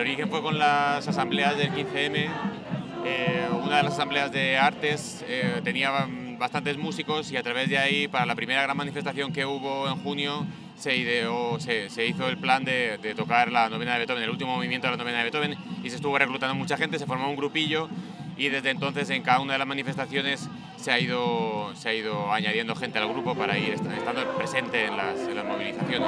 origen fue con las asambleas del 15M. Una de las asambleas de artes tenía bastantes músicos y a través de ahí, para la primera gran manifestación que hubo en junio, se hizo el plan de tocar la novena de Beethoven, el último movimiento de la novena de Beethoven, y se estuvo reclutando mucha gente, se formó un grupillo y desde entonces en cada una de las manifestaciones se ha ido añadiendo gente al grupo para ir estando presente en las movilizaciones.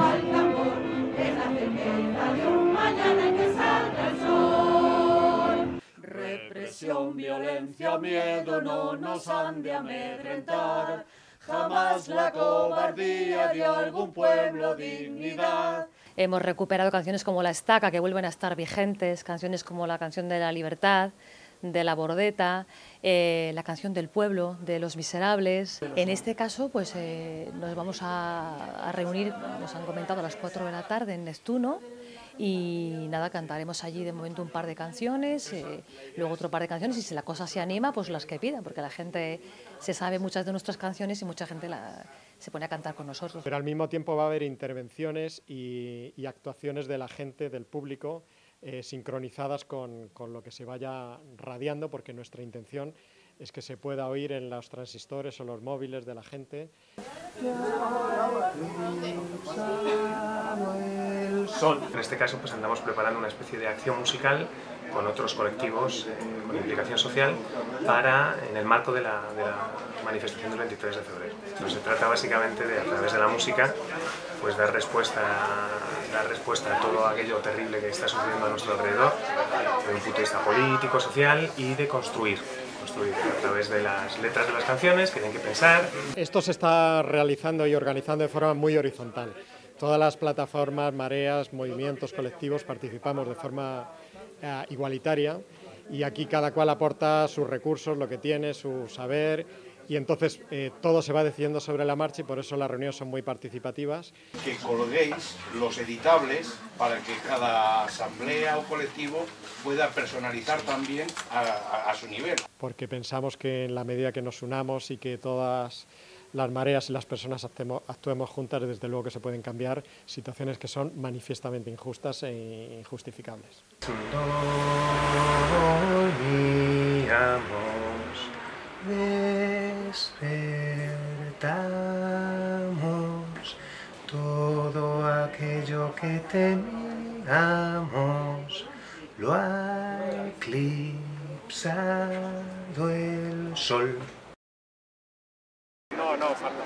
Represión, violencia, miedo no nos han de amedrentar. Jamás la cobardía dio a algún pueblo dignidad. Hemos recuperado canciones como La Estaca, que vuelven a estar vigentes, canciones como la canción de la Libertad, de La Bordeta, la canción del pueblo, de Los Miserables. En este caso, pues nos vamos a reunir, nos han comentado, a las 4 de la tarde en Neptuno. Y nada, cantaremos allí de momento un par de canciones, luego otro par de canciones, y si la cosa se anima, pues las que pidan, porque la gente se sabe muchas de nuestras canciones y mucha gente se pone a cantar con nosotros. Pero al mismo tiempo va a haber intervenciones y actuaciones de la gente, del público, sincronizadas con lo que se vaya radiando, porque nuestra intención es que se pueda oír en los transistores o los móviles de la gente. En este caso pues andamos preparando una especie de acción musical con otros colectivos con implicación social en el marco de la manifestación del 23 de febrero. Entonces, se trata básicamente de, a través de la música, pues dar respuesta a todo aquello terrible que está sucediendo a nuestro alrededor, desde un punto de vista político, social, y de construir a través de las letras de las canciones que tienen que pensar. Esto se está realizando y organizando de forma muy horizontal. Todas las plataformas, mareas, movimientos colectivos participamos de forma igualitaria, y aquí cada cual aporta sus recursos, lo que tiene, su saber, y entonces todo se va decidiendo sobre la marcha, y por eso las reuniones son muy participativas. Que colguéis los editables para que cada asamblea o colectivo pueda personalizar también a su nivel. Porque pensamos que en la medida que nos unamos y que todas las mareas y las personas actuemos juntas, desde luego que se pueden cambiar situaciones que son manifiestamente injustas e injustificables. Despertamos todo aquello que teníamos, lo ha eclipsado el sol. No, falta.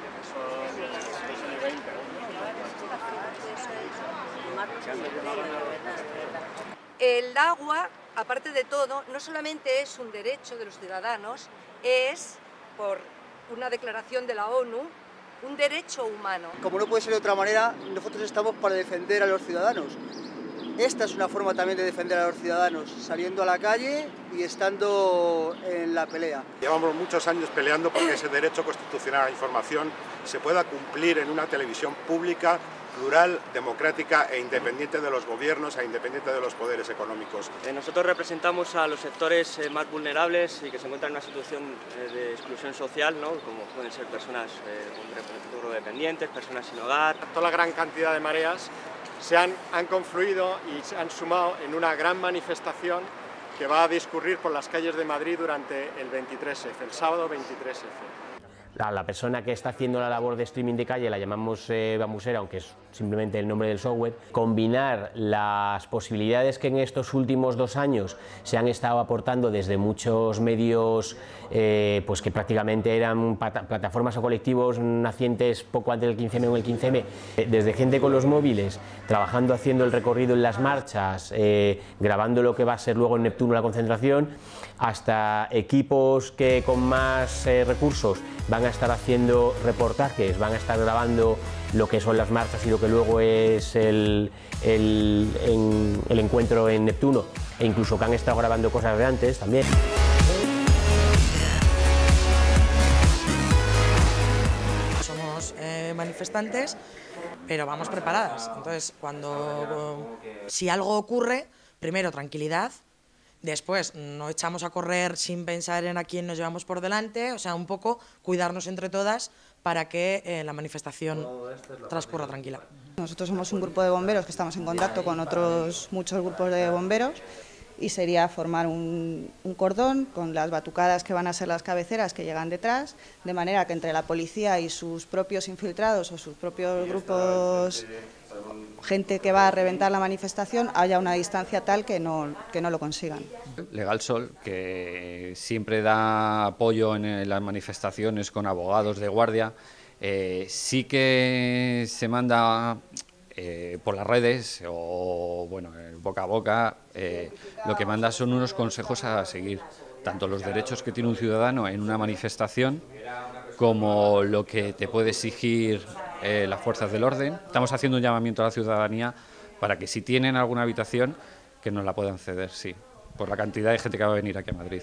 El agua, aparte de todo, no solamente es un derecho de los ciudadanos, es, por una declaración de la ONU, un derecho humano. Como no puede ser de otra manera, nosotros estamos para defender a los ciudadanos. Esta es una forma también de defender a los ciudadanos, saliendo a la calle y estando en la pelea. Llevamos muchos años peleando porque ese derecho constitucional a la información se pueda cumplir en una televisión pública, plural, democrática e independiente de los gobiernos e independiente de los poderes económicos. Nosotros representamos a los sectores más vulnerables y que se encuentran en una situación de exclusión social, ¿no? Como pueden ser personas con dependientes, personas sin hogar. Toda la gran cantidad de mareas se han confluido y se han sumado en una gran manifestación que va a discurrir por las calles de Madrid durante el 23F, el sábado 23F. La persona que está haciendo la labor de streaming de calle la llamamos bambusera, aunque es simplemente el nombre del software. Combinar las posibilidades que en estos últimos 2 años se han estado aportando desde muchos medios pues que prácticamente eran plataformas o colectivos nacientes poco antes del 15M o el 15M, desde gente con los móviles, trabajando, haciendo el recorrido en las marchas, grabando lo que va a ser luego en Neptuno la concentración, hasta equipos que con más recursos van a estar haciendo reportajes, van a estar grabando lo que son las marchas y lo que luego es el encuentro en Neptuno, e incluso que han estado grabando cosas de antes también. Somos manifestantes, pero vamos preparadas. Entonces, si algo ocurre, primero tranquilidad. Después, no echamos a correr sin pensar en a quién nos llevamos por delante, o sea, un poco cuidarnos entre todas para que la manifestación transcurra tranquila. Nosotros somos un grupo de bomberos que estamos en contacto con otros muchos grupos de bomberos y sería formar un cordón con las batucadas que van a ser las cabeceras que llegan detrás, de manera que entre la policía y sus propios infiltrados o sus propios grupos, gente que va a reventar la manifestación, haya una distancia tal que no lo consigan. Legal Sol, que siempre da apoyo en las manifestaciones con abogados de guardia, sí que se manda por las redes o bueno, boca a boca, lo que manda son unos consejos a seguir, tanto los derechos que tiene un ciudadano en una manifestación como lo que te puede exigir las fuerzas del orden. Estamos haciendo un llamamiento a la ciudadanía para que si tienen alguna habitación que nos la puedan ceder, sí, por la cantidad de gente que va a venir aquí a Madrid.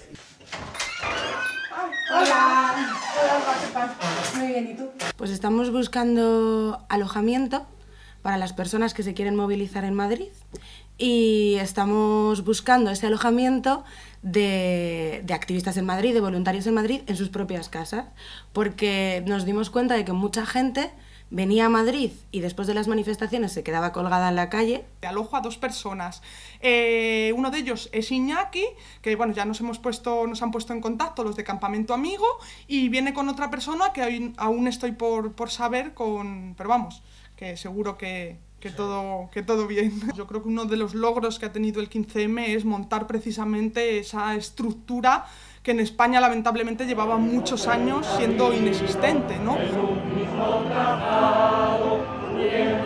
Hola. Hola, muy bien, ¿y tú? Pues estamos buscando alojamiento para las personas que se quieren movilizar en Madrid y estamos buscando ese alojamiento de activistas en Madrid, de voluntarios en Madrid, en sus propias casas, porque nos dimos cuenta de que mucha gente venía a Madrid y después de las manifestaciones se quedaba colgada en la calle. Alojo a 2 personas. Uno de ellos es Iñaki, que bueno, ya nos han puesto en contacto los de Campamento Amigo, y viene con otra persona que aún estoy por saber, pero vamos, que seguro que todo bien. Yo creo que uno de los logros que ha tenido el 15M es montar precisamente esa estructura que en España lamentablemente llevaba muchos años siendo inexistente, ¿no?